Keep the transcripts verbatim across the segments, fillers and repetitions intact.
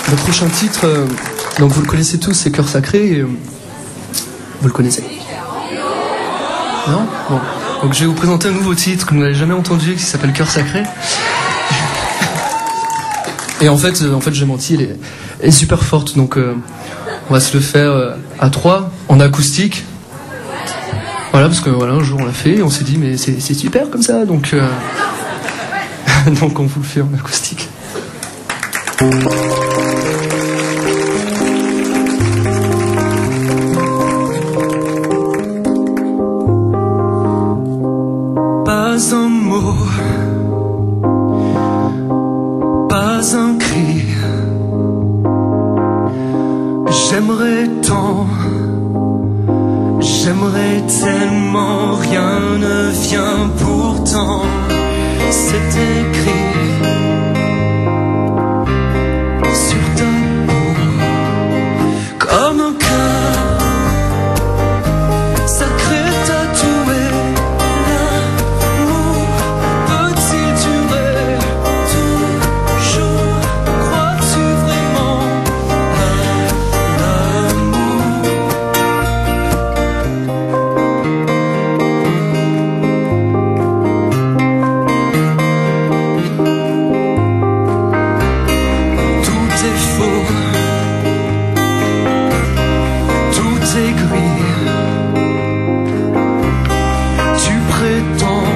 Le prochain titre, euh, donc vous le connaissez tous, c'est Cœur Sacré. Et, euh, vous le connaissez? Non? Bon. Donc je vais vous présenter un nouveau titre que vous n'avez jamais entendu, qui s'appelle Cœur Sacré. Et en fait, euh, en fait j'ai menti, elle est, elle est super forte, donc euh, on va se le faire euh, à trois, en acoustique. Voilà, parce que voilà, un jour on l'a fait et on s'est dit mais c'est, c'est super comme ça, donc euh, donc on vous le fait en acoustique. Pas un mot, pas un cri. J'aimerais tant, j'aimerais tellement, rien ne vient pourtant. C'est écrit sur ta peau comme un cœur sacré tatoué. L'amour peut-il durer toujours? Crois-tu vraiment à l'amour? Tout est faux, tout est gris. Tu prétends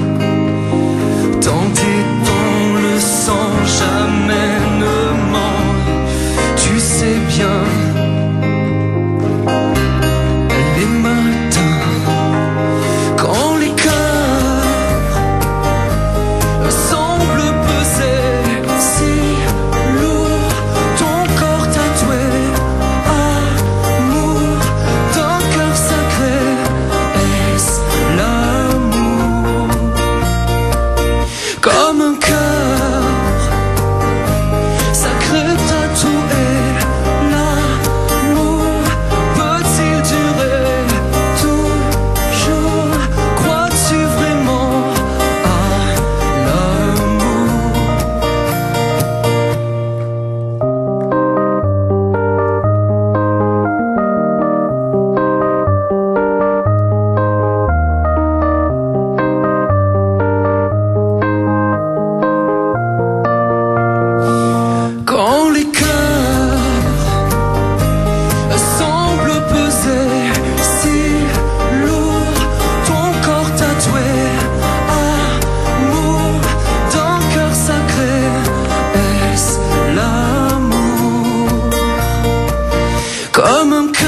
tenter dans le sang, jamais ne ment. Tu sais bien, les matins, quand les cœurs semblent peser si lourd, ton corps tatoué, amour d'un cœur sacré, est-ce l'amour? Comme un cœur sacré tatoué, l'amour peut-il durer toujours? Crois-tu vraiment à l'amour? Quand les cœurs semblent peser si lourd, ton corps tatoué, amour d'un cœur sacré, est-ce l'amour? Comme un